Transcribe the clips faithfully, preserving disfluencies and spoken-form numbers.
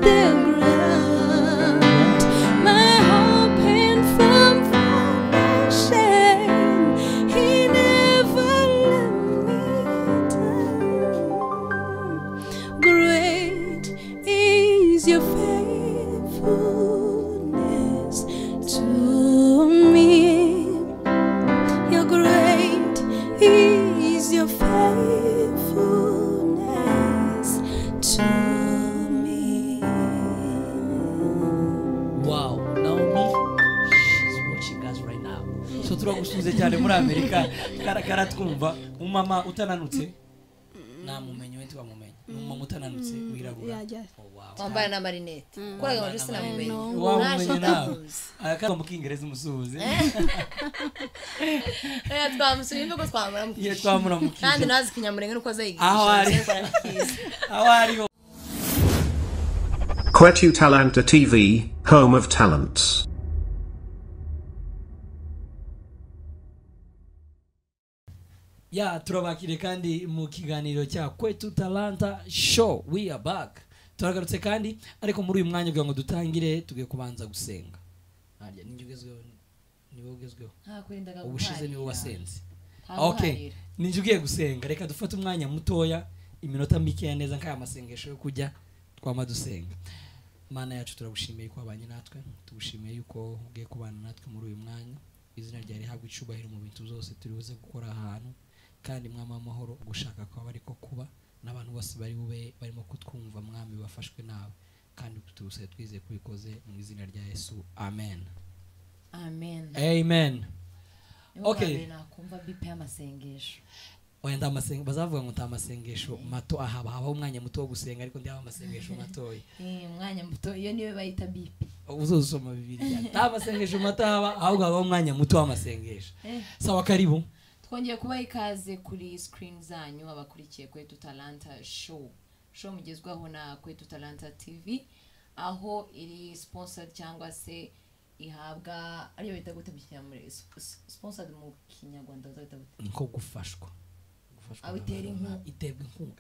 the ground. My hope and firm foundation, He never let me down. Great is Your faithfulness to me. Your great is Your faithfulness to me. Wow, Naomi, she's watching us right now. So turagusuze cyane muri Amerika, karakara twumva umama utananutse namumenye wetu bamumenye. Umama utananutse wirabura. Oh wow. Wambaye na marinette. Kwa ngo ndisi namumenye. Wamumenye nawe. Akaba mu Kingereza umusuhuze. Eh twamusuye ko twamura mu. Ye twamura mu. Kandi nazi kinyamurenge nuko azayigisha. Aho ari. Aho ari. Kwetu Talanta T V, home of talents. Ya turabakire kandi mu kiganiro cya Kwetu Talanta Show. We are back. Turagarutse kandi ariko muri uyu mwanya kugira ngo dutangire tugiye kubanza gusenga. Harya ninjugezweho niwe ugezweho. Ha kurindaga gukora. Ubushize niwe wasenze. Okay. Ninjugiye gusenga. Reka dufate umwanya mutoya iminota mike neza nkaya masengesho yo kujya twama dusenga. Mana yacu turagushimiye ko abanye natwe. Tugushimiye yuko ugiye kubana natwe muri uyu mwanya. Izina rya rihabwa icubahiro mu bintu byose turibuze gukora ahantu. Kandi mwama amahoro gushaka kwa bari ko kuba n'abantu bose bari bube barimo kutwumva mwami bafashwe nawe kandi tutuse twize kubikoze mu izina rya Yesu. Amen. Amen. Amen. Okay. Nakumva bipe amasengesho. Wenda amasengesho bazavuga ngo ntamasengesho mato ahaba haba umwanya muto wo gusenga ariko ndi amasengesho matoyi. Eh umwanya muto iyo niwe bayita bipe. Uzosoma Bibiliya. Ntamasengesho mato haba ahubwo haba umwanya muto w'amasengesho. Sawa karibu. Twongeye kuba ikaze kuri screen zanyu abakurikiye Kwetu Talanta Show. Show mugezwaho na Kwetu Talanta T V aho iri sponsored cyangwa se ihabwa ariyo bita gute muri sponsored mu Kinyarwanda bazita nko gufashwa. Gufashwa. Abitera inkunga iterwa inkunga.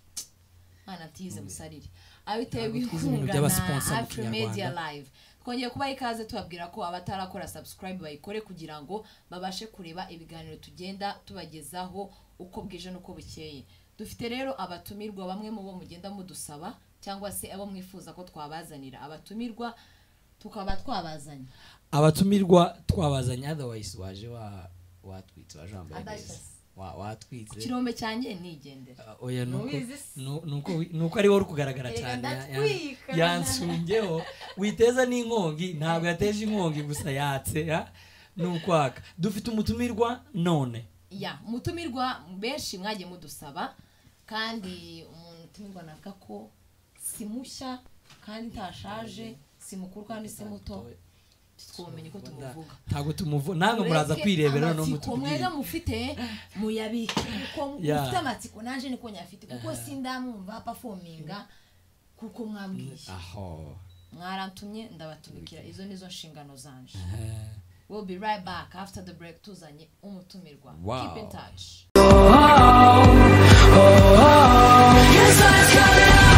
Ana tize musariri. Abiterwa inkunga na Afro Media Live. Twongeye kuba ikaze tubabwira ko abatarakora subscribe bayikore kugira ngo babashe kureba ibiganiro tugenda tubagezaho uko bwije nuko bukeye. Dufite rero abatumirwa bamwe mu bo mugenda mudusaba cyangwa se abo mwifuza ko twabazanira. Abatumirwa tukaba twabazanye. Abatumirwa twabazanye otherwise waje wa watwitse waje ambaye neza. Wa watwitse. Kirombe cyanje nigendera. Uh, oya nuko nuko nuko ari wori kugaragara cyane yansungeho witeza n'inkongi ntabwo yateje inkongi gusa yatse ya nukwaka dufite umutumirwa none ya umutumirwa benshi mwagiye mudusaba kandi umutumirwa naka ko simushya kandi ntashaje simukuru kandi simuto twumenye ko tumuvuga ntago tumuvu namwe muraza kwirebera no mutubwira mwega mufite muyabike kuko mufite amatsiko nanje niko nyafite kuko sindamumva performinga kuko mwambwiye aho mwarantumye ndabatumikira izo nizo nshingano zanje. We'll be right back after the break tuzanye umutumirwa. Wow. Keep in touch. Oh, oh, oh, oh. Yes, let's go now.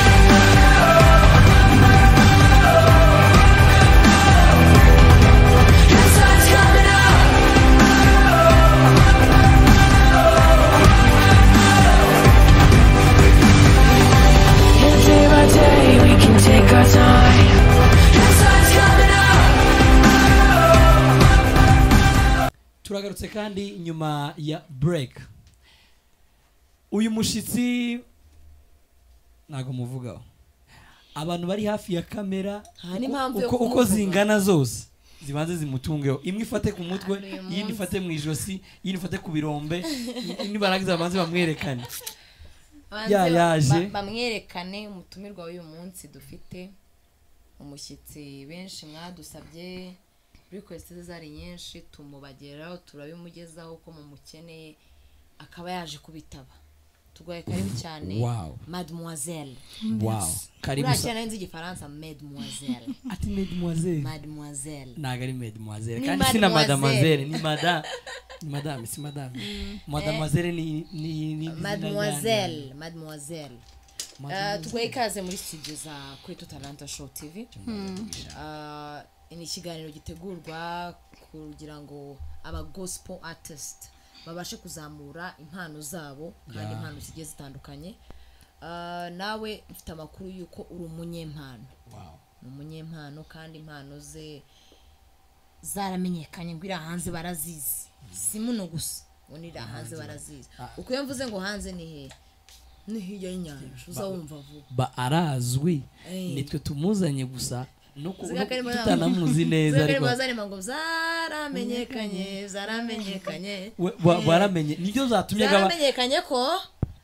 Turagarutse kandi nyuma ya break. Uyu mushitsi nago muvugaho. Abantu bari hafi ya kamera uko, uko zingana zose zibanze zimutungeho. Imwe ifate ku mutwe, yindi ifate mu ijosi, yindi ifate ku birombe, ni barangiza banze bamwerekane. Ya yaje bamwerekane umutumirwa w'uyu munsi dufite umushyitsi benshi mwadusabye request zari nyinshi tumubageraho turabimugezaho ko mumukeneye akaba yaje kubitaba tugoye karibu cyane. Wow. Mademoiselle. Wow. Karibu urashya nanzi igifaransa mademoiselle. Ati mademoiselle. Mademoiselle. Nagari mademoiselle kandi sina mademoiselle ni madame. Ni madame si madame. Mm. Mademoiselle eh. ni ni ni mademoiselle, mademoiselle. tugoye ikaze muri studio za Kwetu Talanta Show T V. Uh, ni ikiganiro gitegurwa kugira ngo aba gospel artist babashe kuzamura impano zabo kandi impano zigiye zitandukanye. Uh, nawe mfite amakuru yuko uri umunyempano. Wow. Umunyempano kandi impano ze zaramenyekanye ngo ira hanze barazizi. Si muno gusa, unira hanze barazizi. Uko yamvuze ngo hanze ni he? Ni hirya y'inyanja uzawumva vuba. Ba arazwi nitwe tumuzanye gusa nuko tutanamuzi neza ariko bazane ngo zaramenyekanye zaramenyekanye baramenye nibyo zatumye gaba zaramenyekanye ko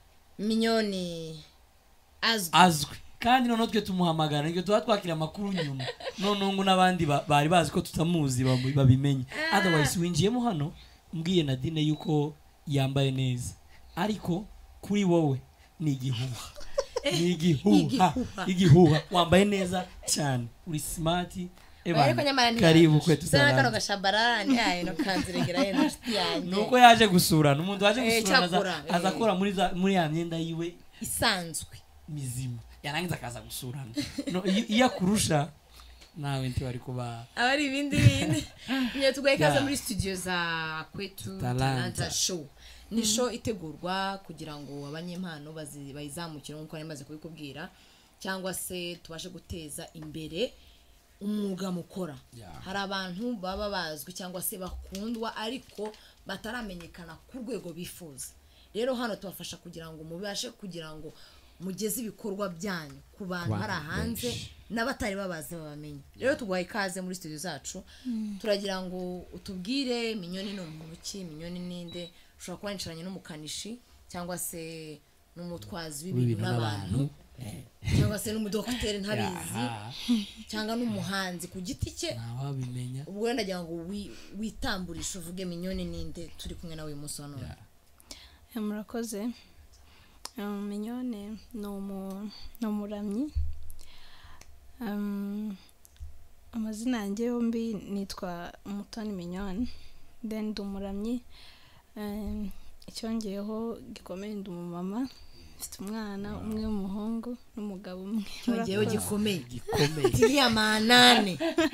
Minyoni azwi azwi kandi none twe tumuhamagara nibyo tuba twakira amakuru nyuma none ngo nabandi bari bazi ko tutamuzi babimenye. Otherwise winjiyemo hano mbwiye Nadine yuko yambaye neza ariko kuri wowe ni igihuha ni igihuha igihuha wambaye neza cyane uri smart ebana karibu Kwetu Talanta kano gashabarara ni ayi no kanziregera yenda nshuti yanjye nuko yaje gusura n'umuntu waje gusura azakora muri muri ya myenda yiwe isanzwe mizima yarangiza akaza gusurana no iya kurusha nawe nti bari kuba abari ibindi bindi niyo tugoye kaza muri studio za Kwetu Talanta Show. Ni show itegurwa kugira ngo abanyempano bayizamukire nkuko namaze kubikubwira cyangwa se tubashe guteza imbere umwuga mukora. Hari abantu baba bazwi cyangwa se bakundwa ariko bataramenyekana ku rwego bifuza. Rero hano tubafasha kugira ngo mubashe kugira ngo mugeze ibikorwa byanyu ku bantu hari hanze n'abatari babaze babamenye. Rero tugwaye ikaze muri studio zacu turagira ngo utubwire Minyoni no muntu ki, Minyoni ninde, ushobora kuba nicaranye n'umukanishi cyangwa se n'umutwazi w'ibintu n'abantu cyangwa se n'umudokiteri ntabizi cyangwa n'umuhanzi ku giti cye nawabimenya. Ubwo ndagira ngo witamburisha uvuge Minyoni ninde turi kumwe nawe uyu munsi hano. Murakoze. Minyoni no umuramyi. Um, amazina yanjye yombi nitwa Umutoni Minyoni, then ndi umuramyi. Um, icyongeyeho gikomeye ndi umumama, mfite umwana umwe w'umuhungu n'umugabo umwe. Cyongeyeho gikomeye gikomeye kiriya manane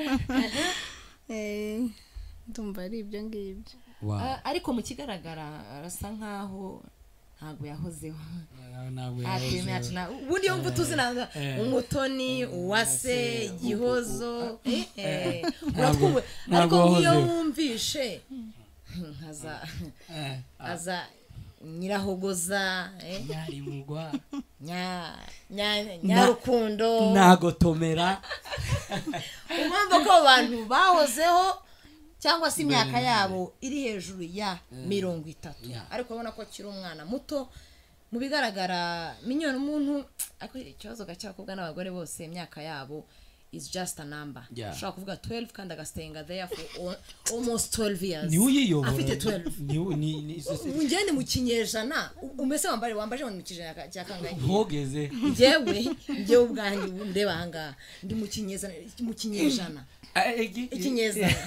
eh ndumva ari ibyo ngibyo. Ariko mu kigaragara arasa nkaho ntago yahozeho ntabwo yahozeho ubundi yumva tuzina Umutoni Uwase Gihozo eh uratwumva ariko ngiyo wumvishe nkaza aza Nyirahogoza eh Nyarimugwa nya Nyarukundo Nagotomera umwumva ko abantu bahozeho cyangwa se imyaka yabo iri hejuru ya mirongo itatu ariko ubona ko kiri umwana muto mu bigaragara. Minyoni umuntu ariko ikibazo gacyakobwa n'abagore bose imyaka yabo is just a number. Ushaka kuvuga twelve kandi agastenga there for almost twelve years. Ni uyiyobora afite twelve ni ni ungene mu kinyejana umese wambare wambaje mu kinyejana cya kangahe ntogeze jewe jewe ubwanjye ndeba hanga ndi mu kinyejana mu kinyejana ikinyezana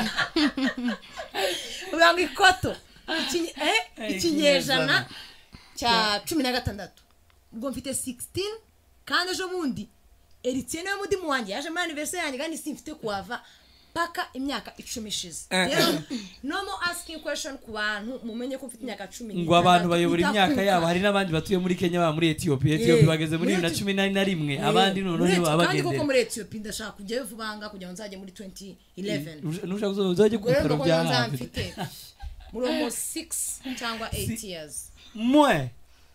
ubanga ikoto ikinyejana cya cumi na gatandatu ubwo mfite sixteen kandi ejo bundi Eritiye nawe mudimu wanjye yaje muri anniversaire yanjye kandi simfite kuava paka imyaka icumi ishize. No more asking question ku bantu mumenye ko mfite imyaka cumi. Ngo abantu bayobora imyaka yabo hari n'abandi batuye muri Kenya ba muri Ethiopia Ethiopia bageze muri bibiri na cumi na rimwe abandi none nibo abagendera. Kandi koko muri Ethiopia ndashaka kujya vubanga kugira ngo nzaje muri twenty eleven. Nushaka kuzoje kwitaro bya hafi. Muri almost six cyangwa eight years. Mwe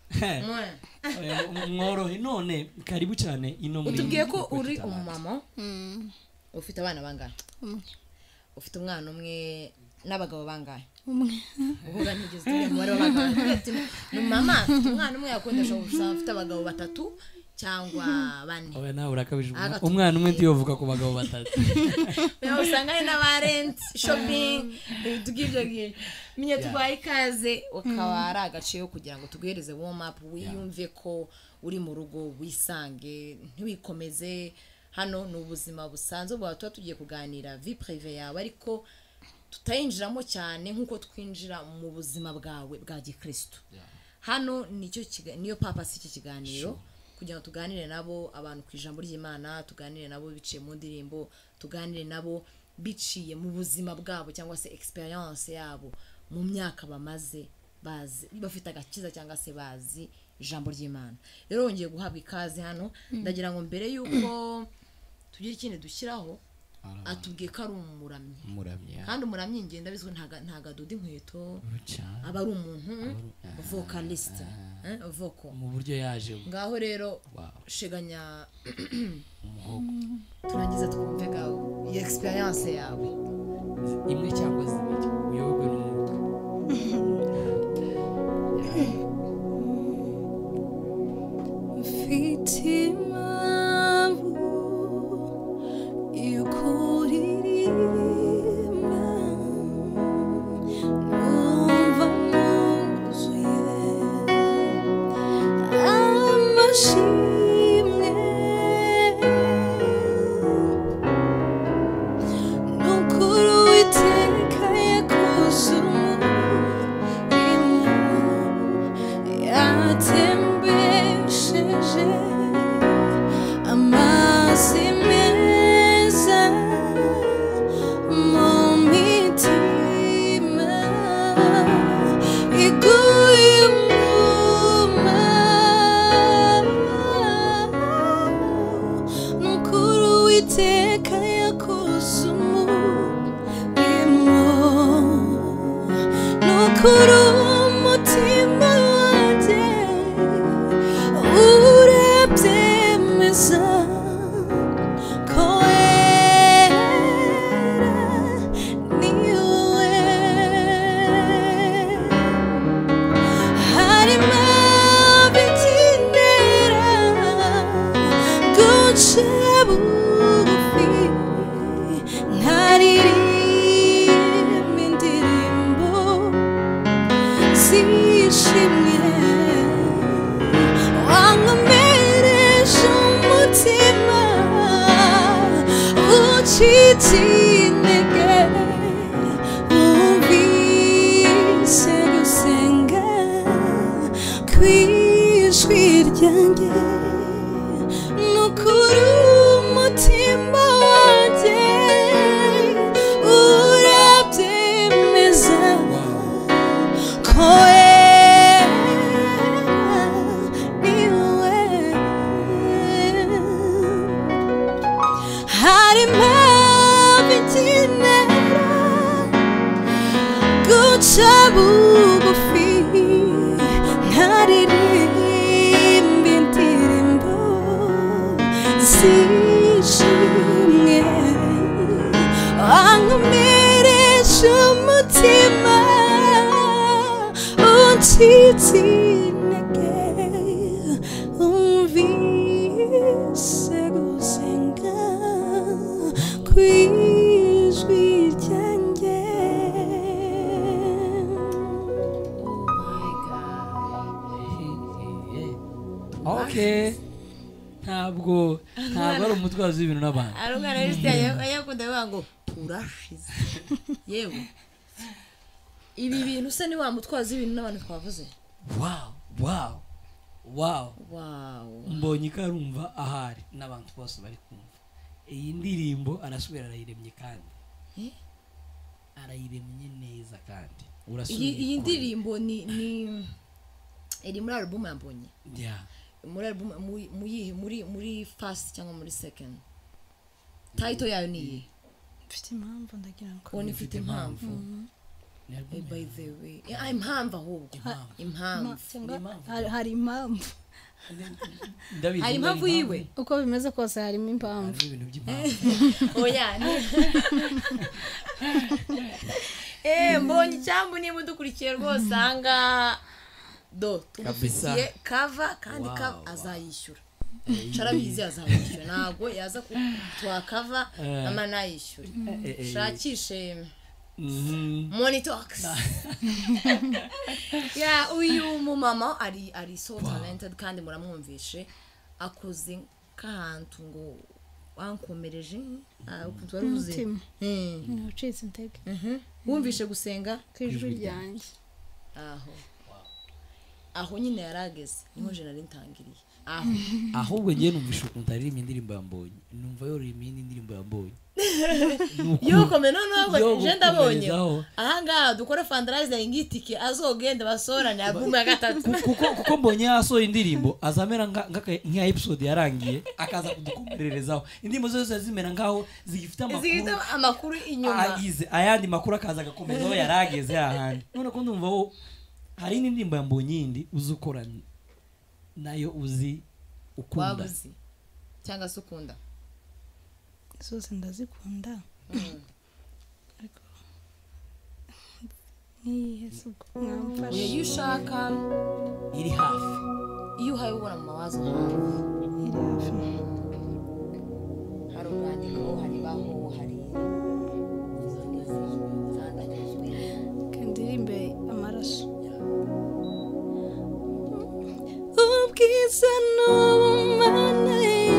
mworohe none karibu cyane ino muri. Utubwiye ko uri umumama ufite abana bangahe? Ufite umwana umwe n'abagabo bangahe? Umwe. Uvuga nigeze umubare w'abagabo. Ni mama umwana umwe yakundesha gusa ufite abagabo batatu cyangwa bane. Oya nawe urakabije umwana umwe ndiyovuga ku bagabo batatu. Nawe usanga ari na rent shopping tugibyo giye. Minye tugwaye ikaze ukaba ari agaciyo kugira ngo tuguhereze warm up wiyumve ko uri mu rugo wisange ntiwikomeze. Hano n'ubuzima busanzwe bwa tuba tugiye kuganira vie privée yawe ariko tutayinjiramo cyane nkuko twinjira mu buzima bwawe bwa gikristo. Hano nicyo niyo papa si iki kiganiro kugira ngo tuganire nabo abantu ku ijambo ry'Imana, tuganire nabo biciye mu ndirimbo, tuganire nabo biciye mu buzima bwabo cyangwa se experience yabo mu myaka bamaze bazi bafite agakiza cyangwa se bazi ijambo ry'Imana. Rero wongeye guhabwa ikaze hano, ndagira ngo mbere yuko tugira ikindi dushyiraho atubwiye ko ari umuramyi umuramyi kandi umuramyi ngenda bizwe ntaga ntaga dodi inkweto aba ari umuntu vocalist eh vocal mu buryo yaje. Ngaho rero sheganya umuhogo turangiza twumve gaho iyi experience yawe imwe cyangwa zibiri uyobwe n'umwuka. Fitima Okay. Ntabwo ntabwo ari umutwazi w'ibintu n'abantu. Arungana n'istaya yakunda bango urashize. Yewe. Ibi bintu se ni wa mutwazi w'ibintu n'abantu twavuze. Wow, wow. Wow. Wow. Mbonye karumva ahari n'abantu bose bari kumva. Iyi ndirimbo arasubira arayiremye kandi. Eh? Arayiremye neza kandi. Urasubira. Iyi ndirimbo ni ni eri muri album yambonye. Yeah. Muri album muri muri muri first cyangwa muri second. Title yayo ni mfite impamvu ndagira ngo ko nifite impamvu. By the way, I'm impamvu ahubwo. Impamvu. Hari impamvu. Hari impamvu yiwe. Uko bimeze kose harimo impamvu. Hari ibintu by'impamvu. Oya. Eh, mbonye cyambu niba dukurikiye rwose anga do tugufiye cover kandi cover azayishyura. Charabizi azayishyura nago yaza kutwa cover ama nayishyura. Shakishe Monitox. Ya uyu mu mama ari ari so talented kandi muramwumvishe akoze kantu ngo wankomereje ukutwa ruze. Mhm. Ucitse intege. Mhm. Wumvishe gusenga kwijwi ryanjye. Aho. aho nyine yarageze niho je nari ntangiriye aho ahubwo ngiye numvisha ukuntu ari indirimbo yambonye numva yorima indirimbo yambonye yuko meno nabo je ndabonye aha ngaha dukora fundraising ngitike azogenda basorane album ya gatatu kuko kuko mbonye aso indirimbo azamera nka episode yarangiye akaza kudukomererezaho indirimbo zose zimera ngaho zigifite amakuru amakuru inyuma agize ayandi makuru akaza gakomezaho yarageze ahandi none ko ndumva ho hari indirimbo yambonye indi uzukora nayo uzi ukunda wabuzi cyangwa se ukunda zose ndazikunda ariko ni Yesu mwamfasha iyo ushaka iri hafi iyo uhaye ubona mu mawazo iri hafi hari ubwandiko hari baho hari kandirimbe amaraso ubwiza n'ubumana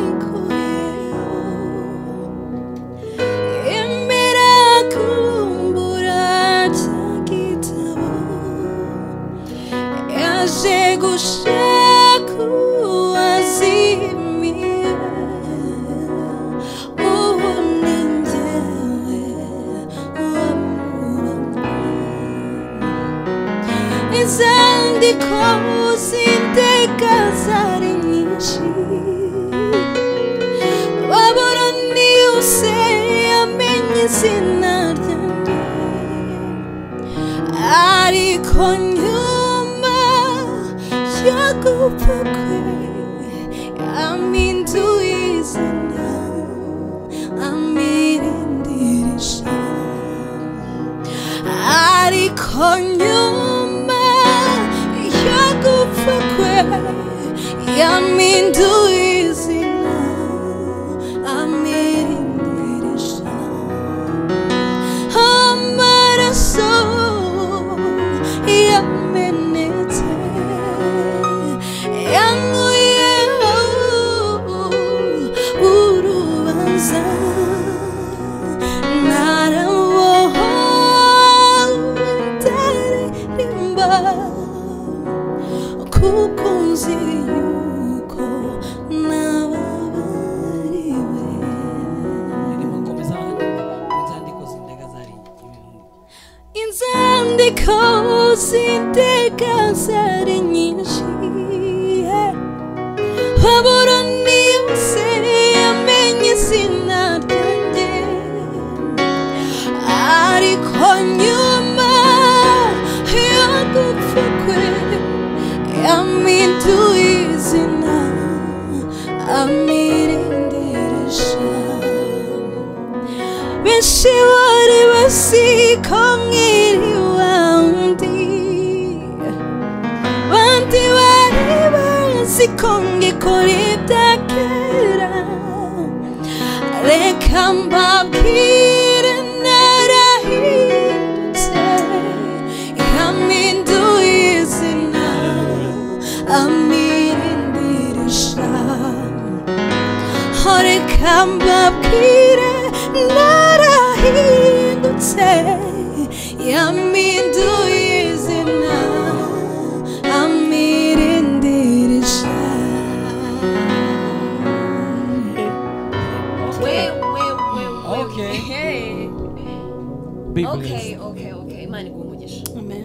Okay, okay, okay. Imana igumugisha. Amen.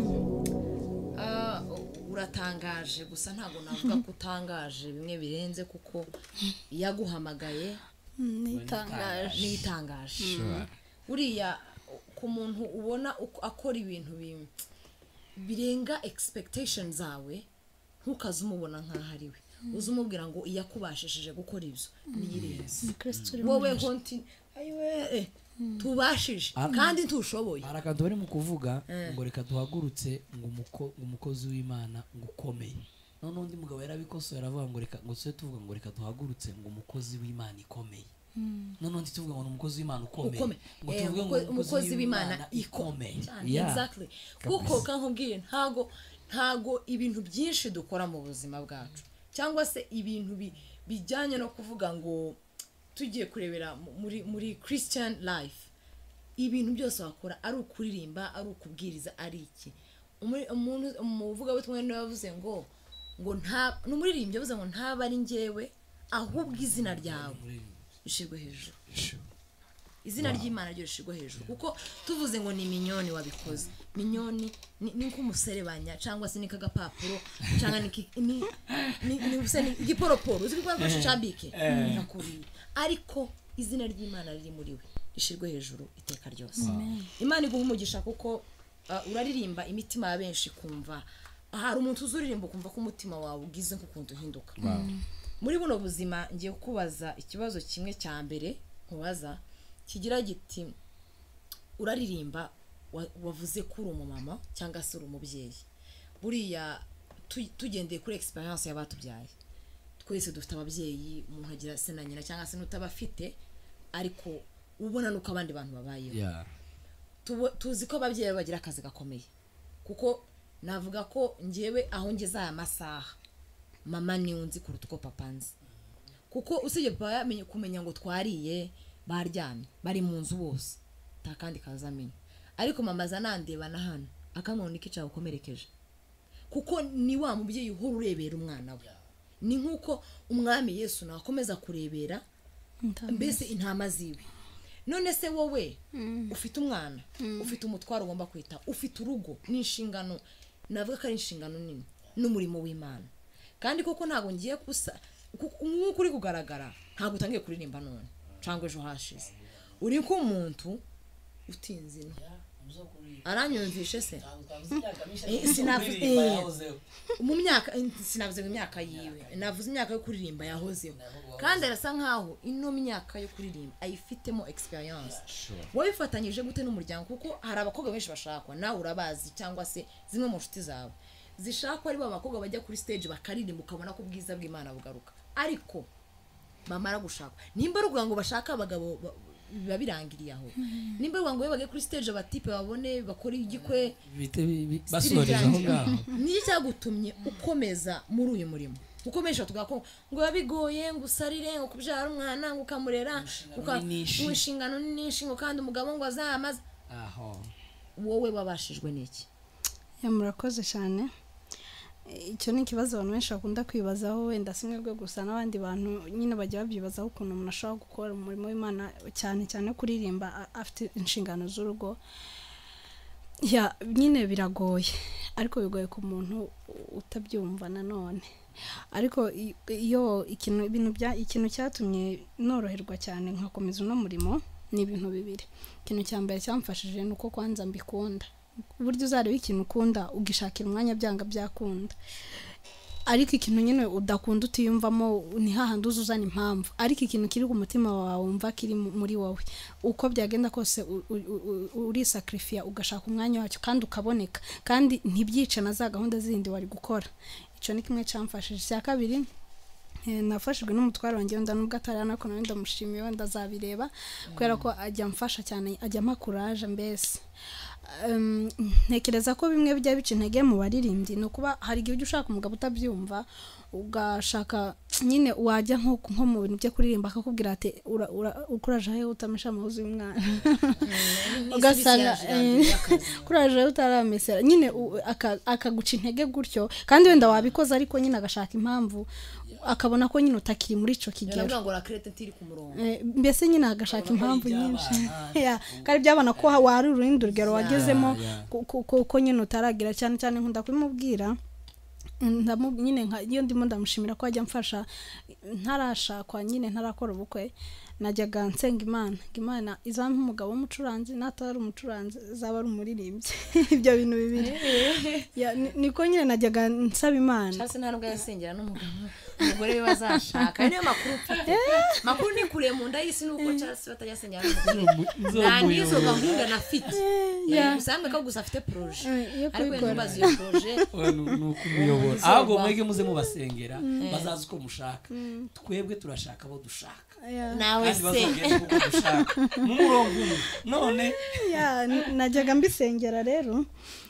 Ah, uratangaje gusa ntago navuga ko utangaje bimwe birenze kuko yaguhamagaye nitangaje nitangaje. Uriya ku muntu ubona akora ibintu birenga expectations zawe ntukaze umubona nkaho ari we. Uzumubwira ngo iyakubashishije gukora ibyo niyirenze. Wowe honti ayiwe tubashije kandi ntushoboye arakantu bari mu kuvuga ngo reka duhagurutse ngo umukozi w'Imana ngo ukomeye none undi mugabo yarabikosoye aravuga ngo reka ngo se tuvuga ngo reka duhagurutse ngo umukozi w'Imana ikomeye none undi tuvuga ngo umukozi w'Imana ukomeye ngo tuvuge ngo umukozi w'Imana ikomeye exactly kuko kankubwiye ntago ntago ibintu byinshi dukora mu buzima bwacu cyangwa se ibintu bijyanye no kuvuga ngo tugiye kurebera muri muri Christian life ibintu byose wakora ari ukuririmba ari ukubwiriza ari iki umuntu umuvuga butumwe no yavuze ngo ngo nta n'umuririmbyi yavuze ngo ntaba ari njyewe ahubwo izina ryawe rishirwe hejuru izina ry'Imana ryo rishirwe hejuru kuko tuvuze ngo ni minyoni wabikoze minyoni ni nk'umuserebanya cyangwa se ni kagapapuro cyangwa ni ni ni useni giporoporo uzi kwa shambike nakuri ariko izina ry'Imana riri muri we rishirwe hejuru iteka ryose Imana iguha umugisha kuko uraririmba imitima ya benshi kumva hari umuntu uzuririmba kumva ko umutima wawe ugize nk'ukuntu uhinduka muri buno buzima ngiye kubaza ikibazo kimwe cya mbere nkubaza kigira giti uraririmba wavuze ko uri umumama cyangwa se uri umubyeyi buriya tugendeye kuri experience y'abatubyaye twese dufite ababyeyi umuntu agira se na nyina cyangwa se n'utabafite ariko ubona nuko abandi bantu babayeho tuzi ko ababyeyi bagira akazi gakomeye kuko navuga ko ngewe aho ngeze aya masaha mama ni unzi kuruta uko papa nzi kuko usibye papa yamenye kumenya ngo twariye baryamye bari mu nzu bose ta kandi kazamenya ariko mama zanandeba na hano akamwona ikica ukomerekeje kuko ni wa mubyeyi uhora urebera umwana we ni nkuko umwami Yesu nakomeza kurebera mbese intama ziwe none se wowe ufite umwana ufite umutwaro ugomba kwita ufite urugo n'inshingano navuga ko ari inshingano nini n'umurimo w'Imana kandi koko ntago ngiye kusa nk'uko uri kugaragara ntago utangiye kuririmba none cyangwa ejo hashize uri ko umuntu utinze no aranyumvishe se sinavuze mu myaka sinavuze mu myaka yiwe navuze imyaka yo kuririmba yahozeho kandi arasa nkaho ino myaka yo kuririmba ayifitemo experience wowe ifatanyije gute n'umuryango kuko hari abakobwa benshi bashakwa nawe urabazi cyangwa se zimwe mu nshuti zawe zishakwa ari bo abakobwa bajya kuri stage bakaririmba ukabona ko ubwiza bw'Imana bugaruka ariko bamara gushaka nimba ruvuga ngo bashaka abagabo biba birangiriye aho nimba ruvuga ngo bagiye kuri stage abatipe babone bakora igikwe basoreza aho ngaho ni cyagutumye ukomeza muri uyu murimo ukomesha tugako ngo yabigoye ngo usarire ngo kubyara umwana ngo ukamurera ukashingano n'ishingo kandi umugabo ngo azamaze aho wowe babashijwe n'iki yamurakoze cyane icyo ni ikibazo abantu benshi bakunda kwibazaho wenda simwe rwe gusa n'abandi bantu nyine bajya babyibazaho ukuntu umuntu ashobora gukora umurimo w'Imana cyane cyane kuririmba afite inshingano z'urugo ya nyine biragoye ariko bigoye ku muntu utabyumva nanone ariko iyo ikintu ibintu bya ikintu cyatumye noroherwa cyane nkakomeza uno murimo ni ibintu bibiri ikintu cya mbere cyamfashije nuko kwanza mbikunda uburyo uzareba ikintu ukunda ugishakira umwanya byanga byakunda ariko ikintu nyine udakunda utiyumvamo ni hahandi uzuzana impamvu ariko ikintu kiri ku mutima wawe wumva kiri muri wowe uko byagenda kose uri sacrifice ugashaka umwanya wacyo kandi ukaboneka kandi ntibyice na za gahunda zindi wari gukora icyo ni kimwe cyamfashije cya kabiri nafashijwe n'umutwaro wanjye wenda nubwo atarana ko nandi ndamushimiye wenda azabireba kubera ko ajya mfasha cyane ajya mpa courage mbese ntekereza ko bimwe bijya bica intege mu baririmbyi no kuba hari igihe ushaka umugabo utabyumva ugashaka nyine wajya nko nko mu bintu byo kuririmba akakubwira ati ukuraje he utamesha amahuzu y'umwana ugasanga kuraje utaramesera nyine akaguca intege gutyo kandi wenda wabikoze ariko nyine agashaka impamvu akabona ko nyine utakiri muri ico kigero ngo la crete tiri ku murongo mbese nyine agashaka impamvu nyinshi ya kandi byabana ko wari urundi rugero wagezemo ko nyine utaragira cyane cyane nkunda kubimubwira ndamu nyine nka iyo ndimo ndamushimira ko ajya mfasha ntarashakwa nyine ntarakora ubukwe najyaga nsenga Imana Imana izampa umugabo w'umucuranzi natari umucuranzi zaba ari umuririmbyi ibyo bintu bibiri niko nyine najyaga nsaba Imana cyase nta nubwo yasengera n'umugabo umugore we bazashaka niyo makuru mfite makuru ni kure mu nda y'isi nuko cyase batajyasengera n'umugore nani izo gahunda nafite usanga ko gusa afite projet ariko ntubazi iyo projet nuko umuyobora ahubwo mwege muze mubasengera bazaza uko mushaka twebwe turashaka abo dushaka nawe se murongo none ya najyaga mbisengera rero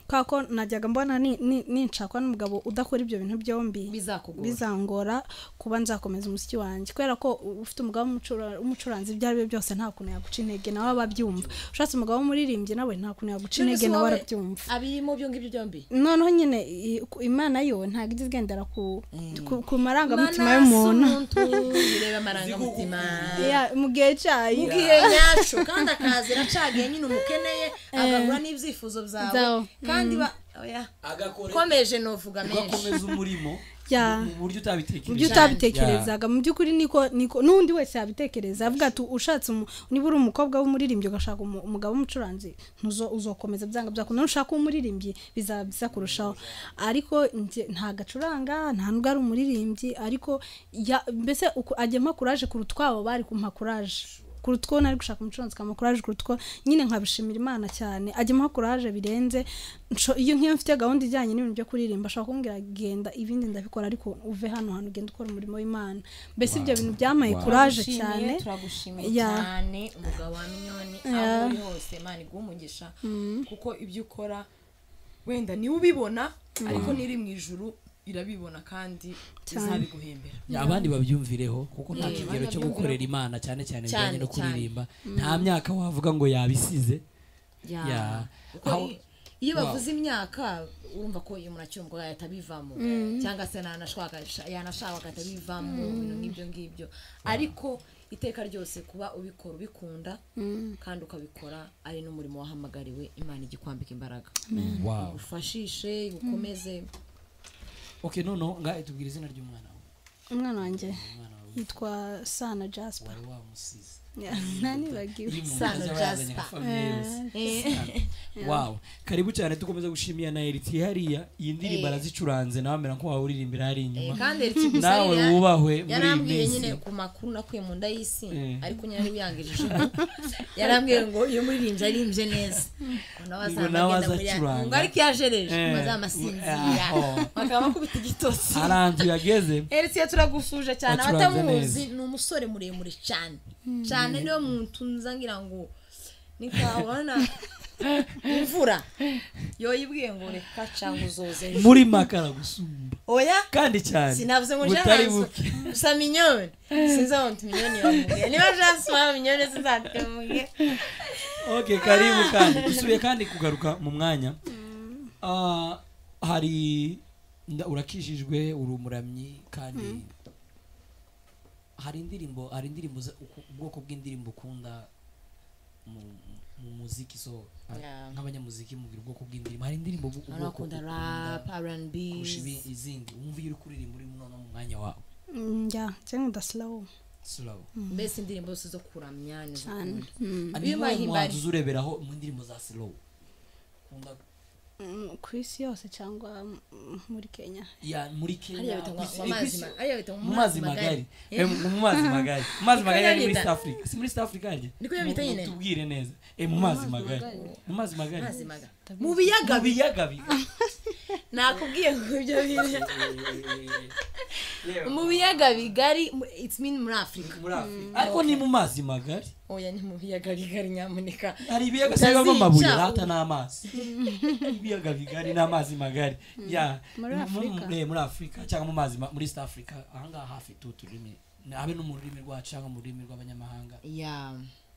kako najyaga mbona ninshakwa n'umugabo udakora ibyo bintu byombi bizangora kuba nzakomeza umuziki wanjye kubera ko ufite umugabo w'umucuranzi ibyo ari byo byose nta kuntu yaguca intege nawe ababyumva ushatse umugabo w'umuririmbyi nawe nta kuntu yaguca intege nawe arabyumva abirimo byo ngibyo byombi noneho nyine Imana yo ntabwo igize igendera ku ku marangamutima y'umuntu ireba amarangamutima mu gihe cyayo mu gihe nyacyo kandi akazira acagiye nyine umukeneye agahura n'ibyifuzo byawe kandi komeje novuga menshi ugakomeza umurimo mu buryo utabitekerezaga buryo utabitekerezaga mu by'ukuri niko niko n'undi wese yabitekereza avuga ati ushatse niba uri umukobwa w'umuririmbyi ugashaka umugabo w'umucuranzi ntuzo uzokomeza byanga byakunda ushaka umuririmbyi bizabisa kurushaho ariko nta gacuranga nta nubwo ari umuririmbyi ariko mbese agema courage kurutwabo bari kumpa courage kurutwo nari gushaka umucuranzi kama courage kurutwo nyine nkabishimira Imana cyane agema courage birenze iyo nkiyo mfite gahunda ijyanye n'ibintu byo kuririmba ashaka kumbwira genda ibindi ndabikora ariko uve hano hano ugenda ukora umurimo w'Imana mbese ibyo bintu byamaye courage cyane turagushimiye cyane umugabo wa Mignone aho uri hose Imana igumugisha kuko ibyo ukora wenda ni ubibona ariko niri mu ijuru irabibona kandi izabiguhembera abandi babyumvireho kuko nta kigero cyo gukorera Imana cyane cyane bijyanye no kuririmba nta myaka wavuga ngo yabisize iyo bavuze imyaka urumva ko iyo umuntu acyumva yahita bivamo cyangwa se nanashwaka yanashaka agahita bivamo ibintu nk'ibyo ngibyo ariko iteka ryose kuba ubikora ubikunda kandi ukabikora ari n'umurimo wahamagariwe Imana igikwambika imbaraga ufashishe ukomeze. Okay, no no ngaye tubwira izina ry'umwana wawe. Umwana wanjye yitwa Sana Jasper. Wari wamusize. Nani bagiye Sana Jasper. Wow, karibu cyane tukomeza gushimira na Eriti hariya iyi ndirimbo arazicuranze nawe amera nko wawuririmbira hari inyuma. Kandi Eriti nawe wubahwe muri iyi nyine ku makuru nakuye mu nda y'isi ariko nyari biyangije yarambwiye ngo iyo muririmbye arimbye neza ngo nawe azacuranga ngo ariko yajereje maze amasinzira bakaba bakubita igitotsi arantu yageze. Eriti turagusuje cyane abatamuzi ni umusore muremure cyane cyane niyo muntu nzangira ngo nikabona imvura yo yibwiye ngo reka cyangwa uzoze muri makara gusumba oya kandi cyane sinavuze ngo jana sa Mignone sinza onti Mignone yamuye niba jasma Mignone sinzatemuye. Okay, karibu kandi dusubiye kandi kugaruka mu mwanya ah hari urakishijwe urumuramyi kandi hari indirimbo hari indirimbo ubwoko bw'indirimbo ukunda mu muziki so nk'abanyamuziki mu ubwoko bw'indirimbo hari indirimbo ubwoko ukunda rap R and B izindi wumva iri kuririmba uri none mu mwanya wawe njya cyangwa da slow slow mbese indirimbo zose zo kuramya neza ari mahimbazi uzureberaho mu ndirimbo za slow kunda ku isi yose cyangwa muri Kenya ya muri Kenya mu mazi magari mu mazi magari mu mazi magari muri South Africa si muri South Africa nje niko yabita nyine tubwire neza eh mu mazi magari mu mazi magari mu biyaga biyaga biga nakubwiye ngo ibyo bire mu biyaga bigari it's mean muri Africa muri Africa ariko ni mu mazi magari oya ni mu biyaga bigari nyamuneka hari ibiyaga cyangwa amabuye hata n'amazi ibiyaga bigari n'amazi magari ya muri Africa cyangwa mu mazi muri South Africa ahanga hafi tutu rimi abe no mu rurimi rwacu cyangwa mu rurimi rw'abanyamahanga ya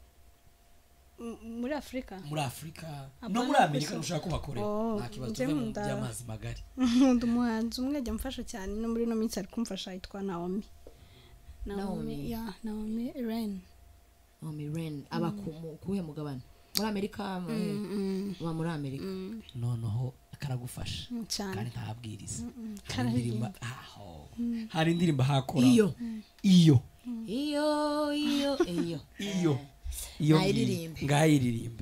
muri Africa muri Africa no muri Amerika ushaka kubakorera nta kibazo mu by'amazi magari ndi umuhanzi umwe ajya mfasha cyane no muri no minsi ari kumfasha yitwa Naomi Naomi ya Naomi Ren Naomi Ren aba kuhe mugabane muri Amerika ba muri Amerika noneho akaragufasha kandi ntabwiriza hari indirimbo aho hari indirimbo hakora iyo iyo iyo iyo iyo iyo iyo ngayiririmbe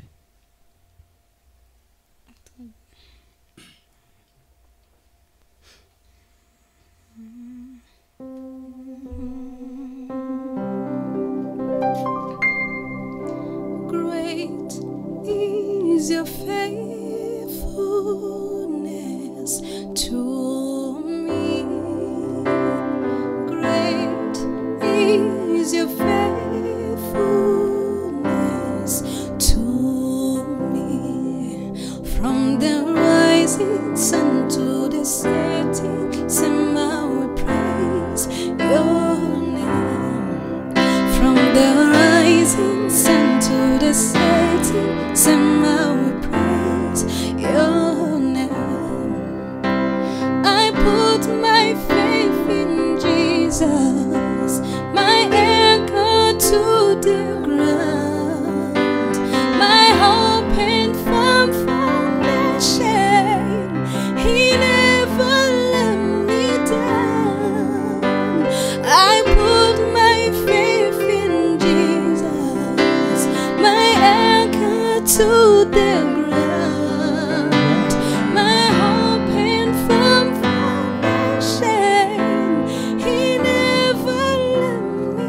Great is your faithfulness to me. Great is your faithfulness to me. From the rising Jesus, my anchor to the ground, my hope and firm foundation. He never let me down. I put my faith in Jesus, my anchor to the ground, my hope and firm foundation. He never let me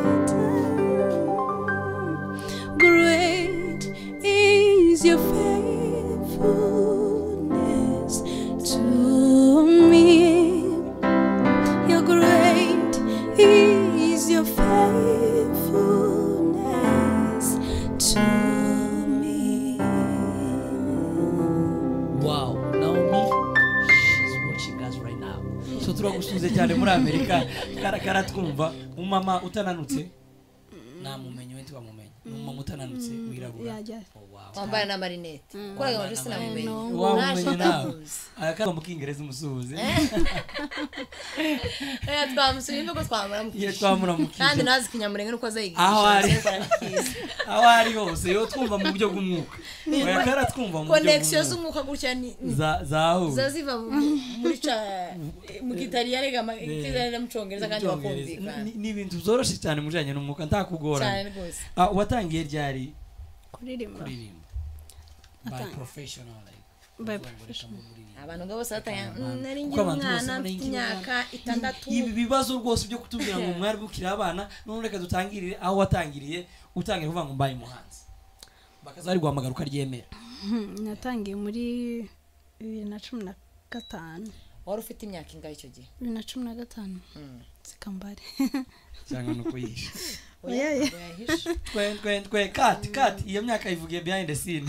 down. Great is your faithfulness to me. Your great is your faithfulness to me. Wow, Naomi, she's watching us right now. So turagusuze cyane muri Amerika, karakara twumva umama utananutse namumenye wenti wamumenye. Umama utananutse wirabura. Yeah, yeah. Oh wow. wambaye na marinette koraga ngo ndetse namumenye Wamumenye nawe. Akaba mu Kingereza umusuhuze. eh twamusuye imvugo twamura mu Ye twamura mu kandi Kingereza. nazi kinyamurenge nuko azayigisha Aho ari. ari Aho ari hose yo twumva mu buryo bw'umwuka. Oya kara twumva mu buryo connection bw'umwuka. z'umwuka gutya ni Za zaho. zaziva mu- muri ca mu kitaliya rega mu kitaliya mu Congereza kandi bakumvikana Ni ibintu byoroshye cyane mujanye n'umwuka ntakugorana. cyane rwose Ah watangiye ryari kuririmba kuririmba? By Atanga. professional like. By professional. abantu ngo bose batanya Abantu. nari Kuko ngira abantu bose umwana bari mfite ngira imyaka itandatu Ibi bibazo rwose byo kutubwira ngo mwari bukira abana none reka dutangirire aho watangiriye utangiye kuvuga ngo mbaye umuhanzi. Bakazari guhamagara ukaryemera. Hmm, natangiye muri bibiri na cumi na gatanu wari ufite imyaka ingahe icyo gihe bibiri na cumi na gatanu zikambare Cyangwa no kuyisha. oya oya yahishe Twe twe twe cut cut iyo myaka ivugiye behind the scene.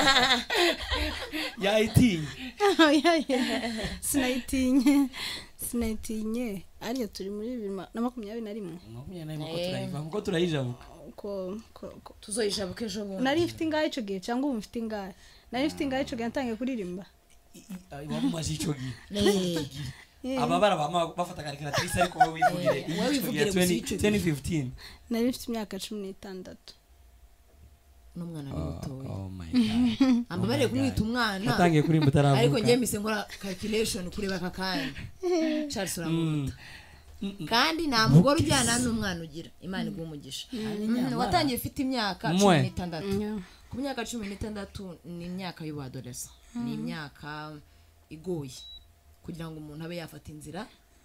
Yayitinye. oya oya sinayitinye sinayitinye ariyo turi muri bibiri ma- na makumyabiri na rimwe Makumyabiri na rimwe ko turayiva kuko turayijabuka. ko ko- ko- tuzoyishabuka ejo bundi nari mfite ingahe icyo gihe cyangwa ubu mfite ingahe nari mfite ingahe icyo gihe natangiye kuririmba Wamumaje ico gihe. Eh, Ababara bama bafata karikiratrice ariko wowe wivugire. Eh, wowe wivugire gusa ico gihe. twenty fifteen. nari mfite imyaka cumi n'itandatu n'umwana ni mutoya Oh my god. ambabare kumwita umwana Natangiye kurimba utaravuka. ariko ngiye mise nkora calculation kureba aka kanya Charles uramuta kandi nta mugore ujyana n'umwana ugira imana iguha umugisha Mm, watangiye ufite imyaka Mwe. cumi n'itandatu Yeah. ku myaka cumi n'itandatu ni imyaka y'ubadolesa ni imyaka igoye kugira ngo umuntu abe yafata inzira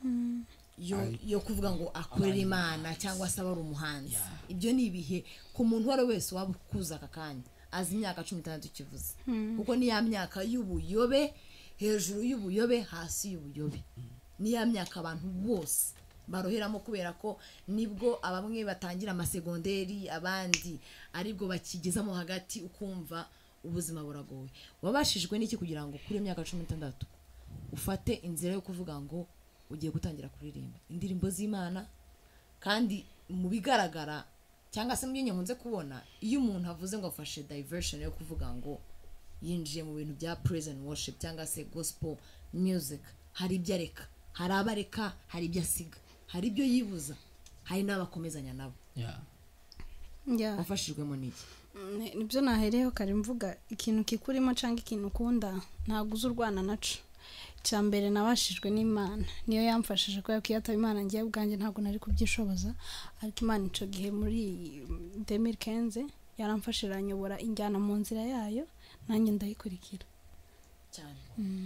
yo yo kuvuga ngo akorera imana cyangwa se abari umuhanzi ibyo ni ibihe ku muntu uwo ari we wese waba ukuza aka kanya azi imyaka cumi n'itandatu kivuze kuko ni ya myaka y'ubuyobe hejuru y'ubuyobe hasi y'ubuyobe ni ya myaka abantu bose baroheramo kubera ko nibwo abamwe batangira amasegonderi abandi aribwo bakigezamo hagati ukumva ubuzima buragoye wabashijwe n'iki kugira ngo kuri iyo myaka cumi n'itandatu ufate inzira yo kuvuga ngo ugiye gutangira kuririmba indirimbo z'Imana kandi mu bigaragara cyangwa se mu byo nkunze kubona iyo umuntu avuze ngo afashe diversion yo kuvuga ngo yinjiye mu bintu bya praise and worship cyangwa se gospel music hari ibyo areka hari abareka hari ibyo asiga hari ibyo yibuza hari n'abakomezanya nabo Yeah. Yeah. wafashijwemo n'iki Mm, nibyo nahereyeho kare mvuga ikintu kikurimo cyangwa ikintu ukunda ntabwo uzi urwana naco icya mbere nabashijwe n'Imana niyo yamfashije kubera ko iyo ataba Imana ngiye ubwanjye ntabwo nari kubyishoboza ariko Imana ico gihe muri deux mille quinze yaramfashije iranyobora injyana mu nzira yayo nanjye ndayikurikira cyane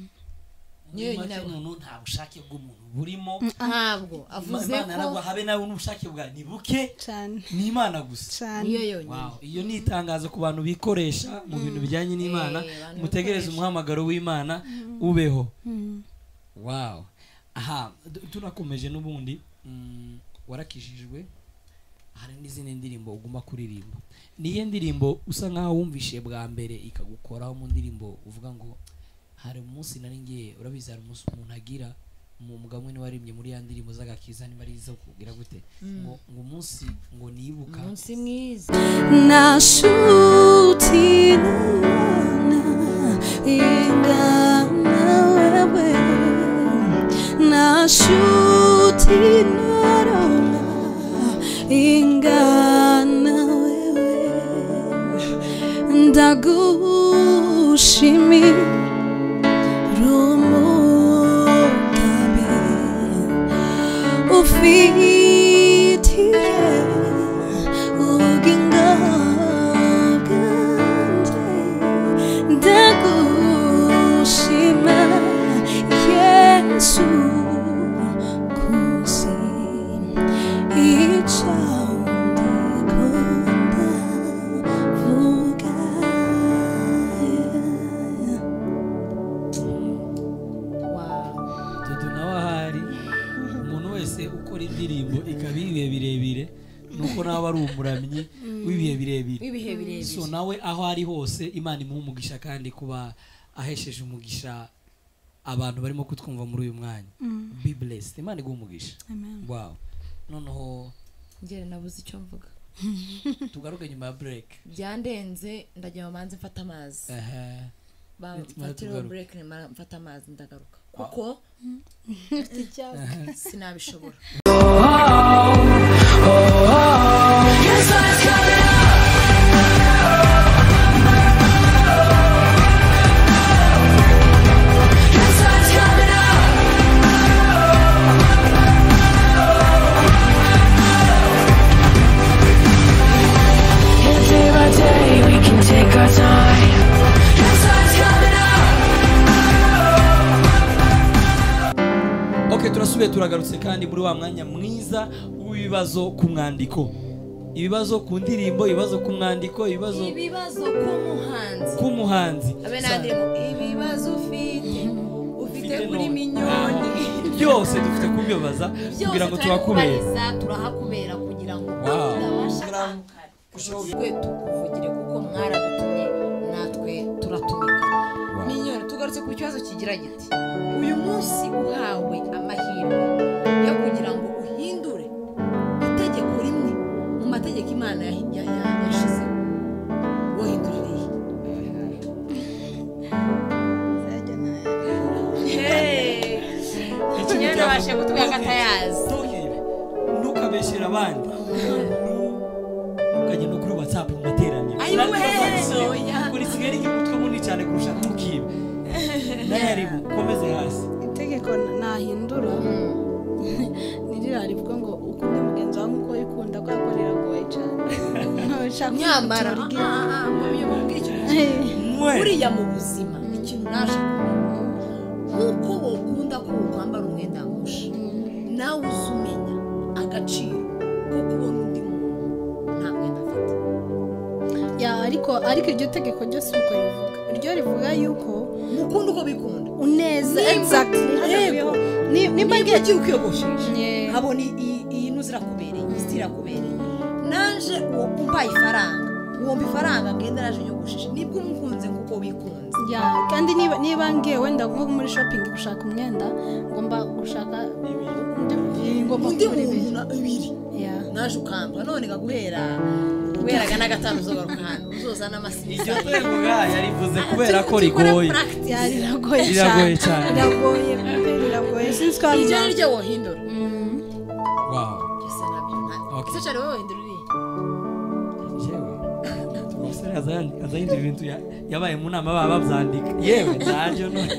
Niyo nyine umuntu nta bushake bw'umuntu burimo. ntabwo avuze Imana ko naragwa habe nawe n'ubushake bwa ni buke cyane ni Imana gusa. cyane niyo yonyine Wow, iyo ni itangazo ku bantu bikoresha mu bintu bijyanye n'Imana, Eh, abantu mutegereze bikoresha. umuhamagaro w'Imana ubeho. Mm. Wow. Aha, du- tunakomeje n'ubundi mm, warakijijwe hari n'izindi ndirimbo ugomba kuririmba. Niye ndirimbo usa nkaho wumvishe bwa mbere ikagukoraho mu ndirimbo uvuga ngo hari umunsi nari ngiye urabizi hari umunsi umuntu agira mu mugabo ni warimye muri ya ndirimbo z'agakiza niba ari zo kugira gute ngo ngo umunsi ngo nibuka umunsi mwiza nashuti nubona ingana wewe nashuti nubona ngufitiye ubugingo bwanjye ndagushima Yesu kuzi icyo ndikunda vuga. Dudu nawe ahari umuntu wese ukora indirimbo ikaba ibihe birebire nuko nawe ari umuramyi w'ibihe birebire Ibihe birebire. so nawe aho ari hose Imana imuha umugisha kandi kuba ahesheje umugisha abantu barimo kutwumva muri uyu mwanya. Be blessed. Imana iguha umugisha. Amen. Wow. Noneho Ngere nabuze icyo mvuga. tugaruke nyuma ya break. Byandenze ndagira ngo manze mfata amazi. Aha. Bamfatira break ni mfata amazi ndagaruka. Kuko sinabishobora. Yes, let's go. Take our time. Yes, let's go. Okay, turasubiye turagarutse kandi muri wa mwanya mwiza w'ibibazo ku mwandiko. Ibibazo ku ndirimbo, ibibazo ku mwandiko, ibibazo Ibibazo kumuhanzi. ku muhanzi. Abenandemo ibibazo ufite ufite kuri minyoni. Byose dufite kubibaza kugira ngo tubakubere. Turahakubera kugira ngo Wow. twe tukuvugire kuko mwaradutumye natwe turatumika. Minyoni tugarutse ku kibazo kigira giti uyu munsi uhawe amahirwe yo kugira ngo uhindure itegeko rimwe mu mategeko Imana yashizeho wohindurire ikinyana bashe kutubwira katayazi ntukabeshera abandi ukagenda kuri WhatsApp mu materaniro kuri kigali gitwe munini cyane kurusha ntukibe nayaribu komeze hasi itegeko nahindura nirira rivuga ngo ukunde mugenzi wawe nkuko yikunda kwa ko riragoye cyane nyamara buriya mu buzima ikintu naje nkuko wokunda ko ukwambara umwenda musha nawe uzumenya agaciro ko kubona undi muntu nta mwenda afite ya ariko ariko iryo tegeko ryose uko rivuga iryo rivuga yuko mukunda uko bikunda uneza exactly yego nimba ngiye cyukiyogosheshe habona iyi nuzira kubereye isira kubereye nanje uwo umpaye ifaranga uwomba ifaranga ngenda naje nyogosheshe nibwo umukunze kuko wikunze ya kandi niba niba ngiye wenda nko muri shopping gushaka umwenda ngomba gushaka ngomba undi muntu ibiri ya naje ukamba none ngaguhera guheraga n'agatanu uzogaruka hano uzozana amasiri iryo tegeko yarivuze kubera ko rigoye riragoye riragoye cyane riragoye riragoye sinzi ko iryo ni ryo wohindura wow ese nabyo nta ese cyane wowe wohindura iri jewe tumusere azahindura ibintu yabaye mu nama baba babyandika yewe ntaje none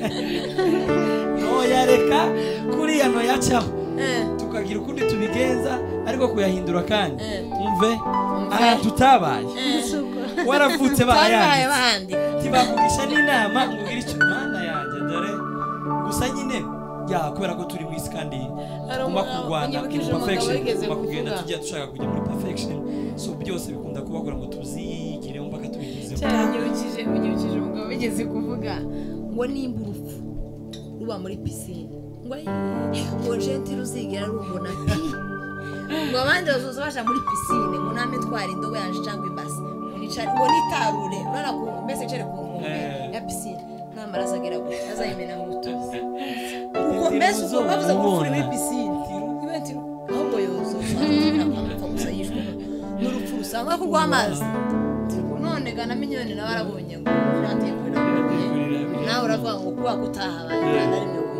no yareka kuriya no yacaho tukagira ukundi tubigenza ariko kuyahindura kandi umve aha tutabaye waravutse bayandika tibakugisha n'inama ngubwira icyo Mana yanjye dore gusa nyine ya kubera ko turi mu isi kandi tugomba kurwana perfection tugomba kugenda tujya dushaka kujya muri perfection so byose bikunda kubagura ngo tuzigire mpaka tubigezeho cyanyibukije unyibukije umugabo bigeze kuvuga ngo nimba urupfu ruba muri pisine ngo ngo jenti ruzigera rubona pi ngo abandi bazoza baje muri pisine ngo name twara indobo yanje cyangwa ibasi ngo nitarure urara ku mbese cere ku nkombe ya pisine namaraza agera gute azayimena mu rutuzi uko mbese uko bavuze ngo uri muri pisine ibenti ahubwo yozo kwa gusa yishwe n'urupfu rusanga ko rw'amazi none gana minyoni nawe arabonye ngo urangiye nawe uravuga ngo kuba gutaha abandi ari mwe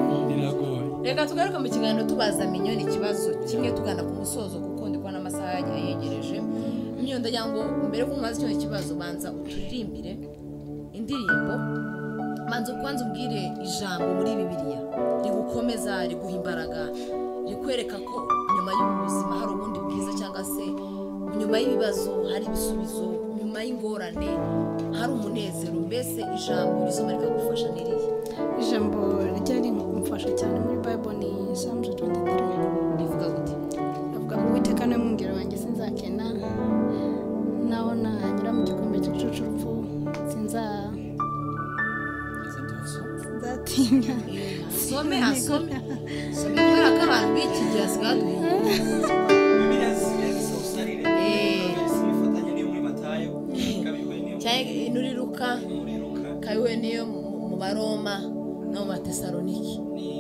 reka tugaruke mu kiganiro tubaza minyoni ikibazo kimwe tugana ku musozo kuko ndi kubona amasaha yagiye yegereje minyoni ndagira ngo mbere ko mumaze icyo kibazo banza uturirimbire indirimbo banza kwanza ubwire ijambo muri Bibiliya rigukomeza riguha imbaraga rikwereka ko nyuma y'ubuzima hari ubundi bwiza cyangwa se nyuma y'ibibazo hari ibisubizo nyuma y'ingorane hari umunezero mbese ijambo risoma rikagufasha niriye ijambo ryari kumfasha cyane muri Bible ni Psalms twenty-three rivuga gute avuga ko Uwiteka niwe mwungeri wanjye sinzakena naho nanyura mu gikombe cy'urucurupfu sinza sinzatinya some asome some kubera ko abantu b'iki gihe asigaye nuriruka kabiwe niyo mu baroma no mu batesaloniki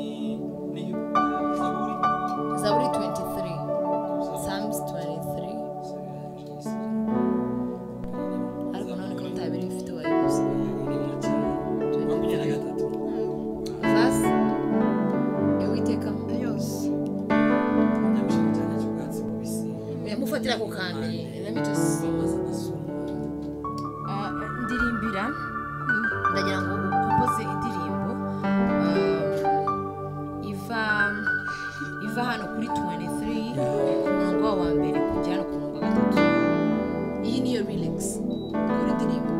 zaburi twenty-three Psalms twenty-three ariko none ko tabiri bifite abayobozi fast Uwiteka yose yamufatira ku kambi n'amitosi ndirimbira ndagira ngo ukompoze indirimbo iva iva hano kuri twenty-three ku murongo wa mbere kujya no ku murongo wa gatatu iyi niyo relax kuri indirimbo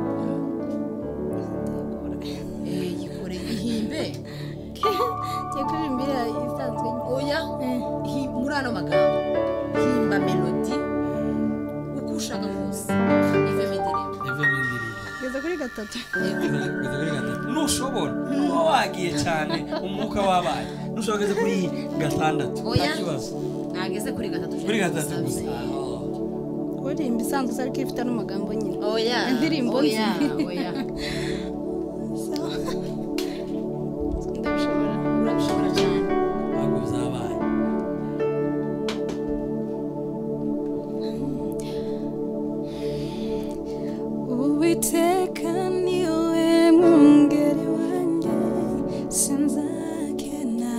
eh yikore ihimbe cyo kurimbira isanzwe oya muri ano magambo himba melody uko ushaka kose ive indirimbo geza kuri gatatu nushobora nuba wagiye cyane umwuka wabaye nushobora kugeza kuri gatandatu oya nageze kuri gatatu kuri gatatu gusa kuririmba isanzwe ariko ifite n'amagambo nyine oya indirimbo oya oya ndabishobora urabishobora cyane ntabwo byabaye Uwiteka niwe mwungeri wanjye sinzakena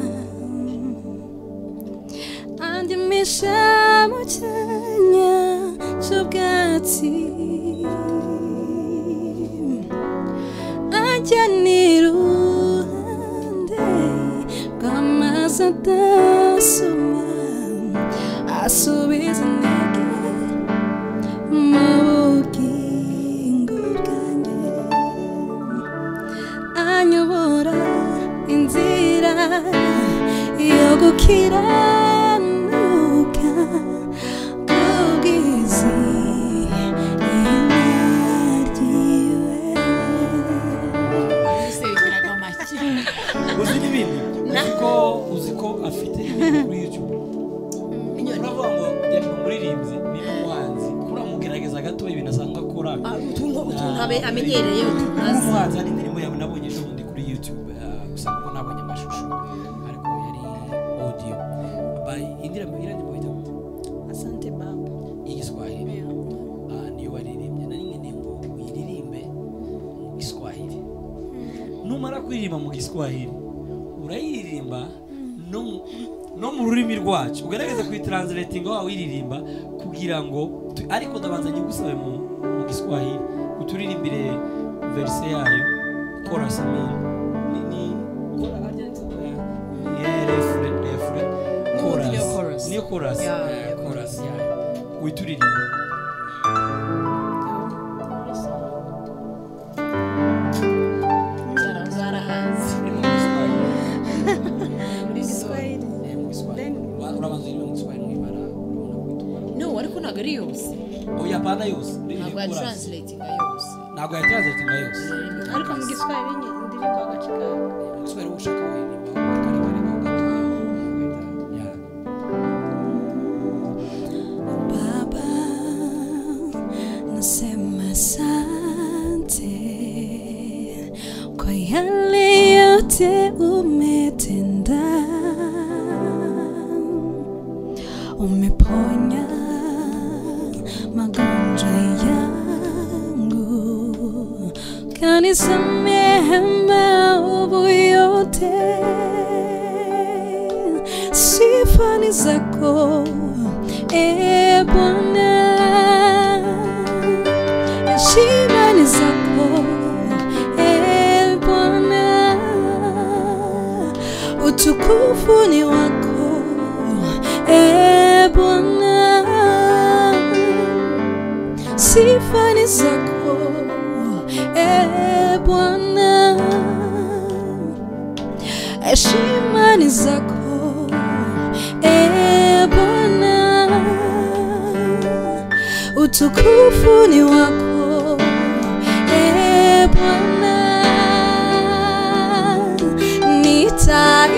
andimisha mu cyanya cy'ubwatsi ajyana iruhande rw'amazi adasuma asubiza intege mu bugingo bwanjye anyobora inzira yo gukiranuka kubw'izina ryiwe usengeraga make uzi n'ibindi uziko uziko afite ibintu kuri YouTube uravuga ngo yari umuririmbyi ni n'umuhanzi uramugerageza gato ibintu asanzwe akora utuntu amenyereye umuhanzi hari indirimbo yawe nabonye ejo bundi kuri YouTube gusa kuko nabonye amashusho ariko yari audio indirimbo irangiye mu bitabo asante baba igiswahili niyo waririmbye nari nkeneye ngo uyiririmbe mu giswahili numara kuririmba mu giswahili urayiririmba no no mu rurimi rwacu ugerageza kuyitranslatinga wawe uyiririmba kugira ngo ariko ndabanza nyigusabe mu mu giswahili uturirimbire verse yayo chorus ni ni refre refre chorus niyo chorus chorus yayo uyituririmba ari yose oya pana yose ntabwo ya translatinga yose ntabwo ya translatinga yose ariko mu giswahili indirimbo agace kawe mu giswahili ushaka kuririmba kare kare gato ya Baba nasema asante kwa yale yote umetenda umeponya magonjwa yangu kanisamehe maovu yote sifa ni zako e Bwana heshima ni zako e Bwana utukufu ni wako e Bwana, sifa ni zako e Bwana, heshima ni zako e Bwana, utukufu ni wako e Bwana, nitaimba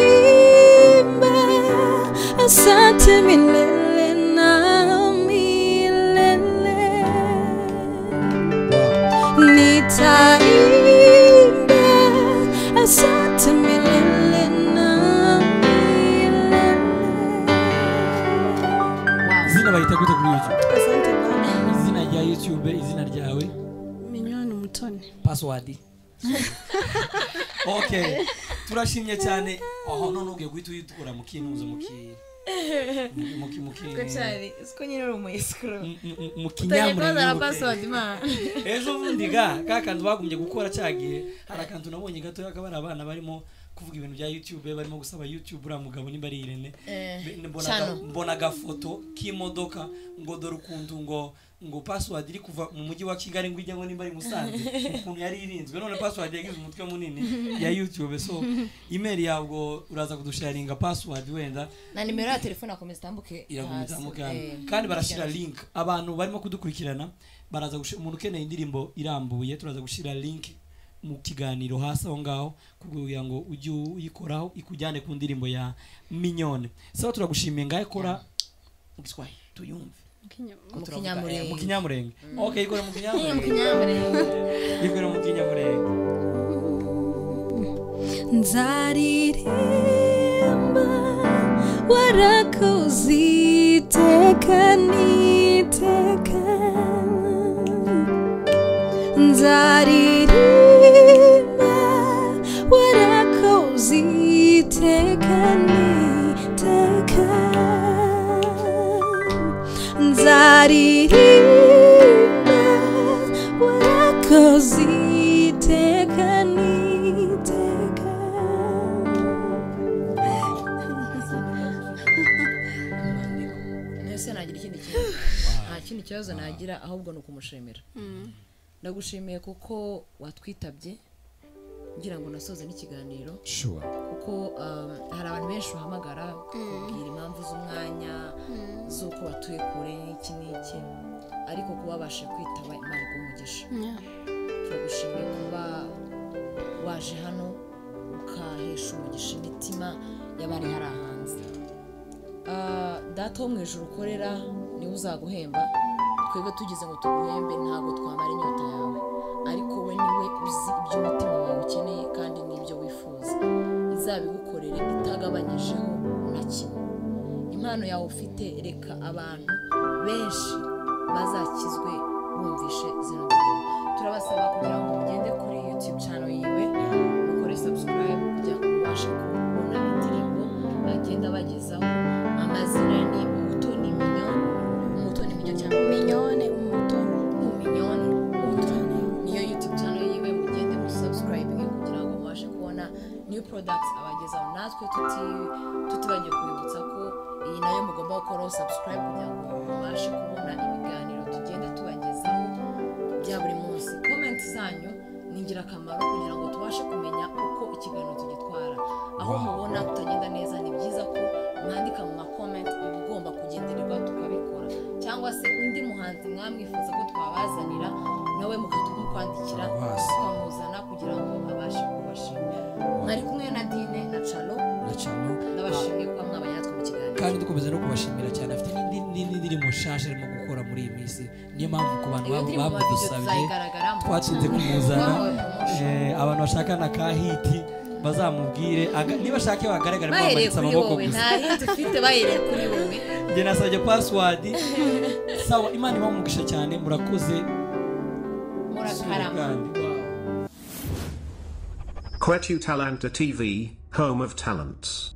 asante milele na milele, nitaimba asante milele na milele. Zina bayita gute kuri YouTube? Asante Bwana. Izina rya YouTube, izina ryawe? Minyoni Umutoni. Password. Okay. Turashimye cyane. Aho none ugiye guhita uyikora mu kinuzo mu ki muki muki Kwachari siko nyine uri mu escrow mu kinyamure password ma ejo bundi ga kakantu bagumye gukora cyagiye harakantu nabonye gato yakabara abana barimo kuvuga ibintu bya YouTube barimo gusaba YouTube ura mugabo nimba ari Irene mbona mbona gafoto k'imodoka ngo dore ukuntu ngo ngo password iri kuva mu mujyi wa Kigali ngo ijya ngo nimba ari Musanze ukuntu yari irinzwe none password yagize umutwe munini ya YouTube so email yabwo uraza kudusharinga password wenda na nimero ya telefone akomeza tambuke kandi barashira link abantu barimo kudukurikirana baraza gushira umuntu ukeneye indirimbo irambuye turaza gushira link mu kiganiro hasi aho ngaho kugira ngo ujye uyikoraho ikujyane ku ndirimbo ya Mignone. Sawa turagushimiye ngaye kora Giswahili tuyumve mu kinyamurenge mu kinyamurenge okay ikora mu kinyamurenge mu kinyamurenge ikora mu kinyamurenge nzaririmba warakoze iteka n'iteka, nzaririmba warakoze iteka n'iteka, nzaririmba warakoze iteka n'iteka. Nese nagira ikindi kintu nta kindi kibazo nagira ahubwo no kumushimira. Ndagushimiye kuko watwitabye ngira ngo nasoze n'ikiganiro sure kuko hari abantu benshi uhamagara kubwira impamvu z'umwanya z'uko batuye kure n'iki n'iki ariko kubabashe kwitaba Imana igumugisha. Turagushimiye kuba waje hano ukahesha umugisha imitima y'abari hari hanze. Data wo mu ijuru ukorera niwe uzaguhemba, twebwe tugize ngo tuguhembe ntabwo twamara inyota yawe, ariko we niwe uzi ibyo umutima wawe ukeneye kandi n'ibyo wifuza, izabigukorere itagabanyijeho na kimwe. Impano yawe ufite reka abantu benshi bazakizwe bumvishe zino ndirimbo. Turabasaba kugira ngo mugende kuri YouTube channel yiwe mukore subscribe kugira ngo mubashe kubona indirimbo agenda bagezaho. Amazina ni Umutoni Mignone, Umutoni Mignone cyangwa Mignone Umutoni, Mignone Umutoni niyo YouTube channel yiwe, mugende mu subscribe kugira ngo mubashe kubona new products abagezaho. Natwe tuti tutibagiye kubibutsa ko iyi nayo mugomba gukora subscribe kugira ngo mubashe kubona ibiganiro tugenda tubagezaho bya buri munsi. Comment zanyu ni ingirakamaro kugira ngo tubashe kumenya uko ikiganiro tugitwara. Aho mubona tutagenda neza ni byiza ko mwandika mu comment ibigomba kugendererwa tukabikora, cyangwa se undi muhanzi mwamwifuza ko twabazanira nawe mukatumukwandikira tukamuzana kugira ngo abashe kubashimira. Mwari kumwe na Dine na Chalo na Chalo ndabashimiye kuba mwabanye natwe mu kiganiro kandi dukomeza no kubashimira cyane. Afite n'indi ndirimbo nshasha arimo gukora muri iyi minsi, niyo mpamvu ku bantu bamudusabye twatsinze kumuzana. Abantu bashaka na ka hiti bazamubwire niba ashaka bagaragara bamanitse amaboko gusa, nta hiti ufite bahereye kuri wowe. Njye nasabye password. Sawa, Imana ibamugisha cyane, murakoze murakarama. Quetu Talanta T V, home of talents.